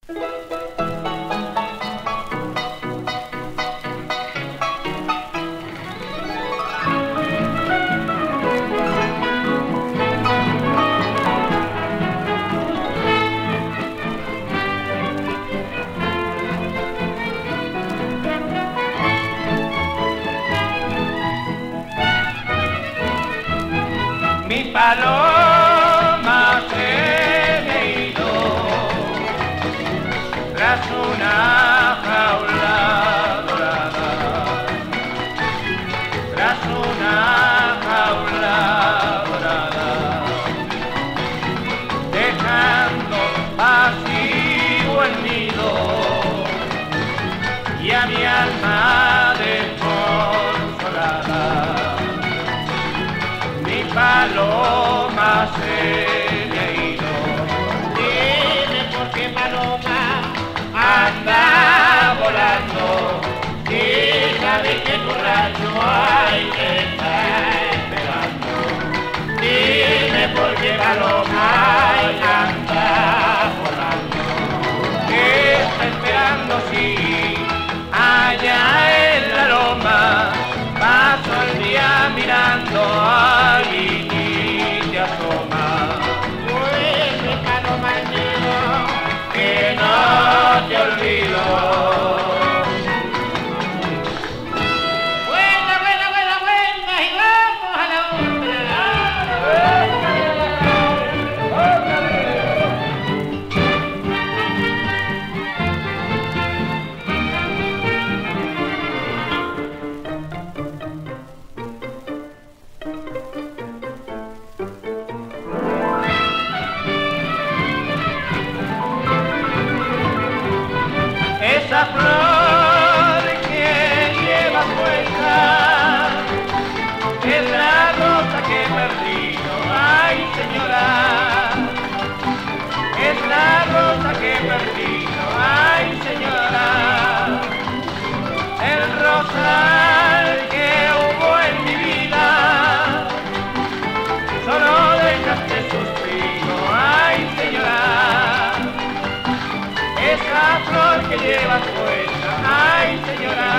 Mi paloma se me ha ido tras una jaula dorada, tras una jaula dorada, dejando vacío el nido y a mi alma desconsolada. Mi paloma se me ha ido. Dime por qué paloma anda volando, y sabes que tu rancho hay que estar esperando. Dime por qué paloma anda volando, que está esperando si allá en la loma paso el día mirando ahí y te asoma. Vuelve paloma mío, que no te olvido. Vuela, vuela, vuela, vuela y vamos a la otra. Esa flor que llevas puesta es la rosa que he perdido, ay señora, es la rosa que he perdido, ay señora, el rosal que hubo en mi vida, solo dejaste suspiro, ay señora. Esa flor que llevas puesta, ay señora,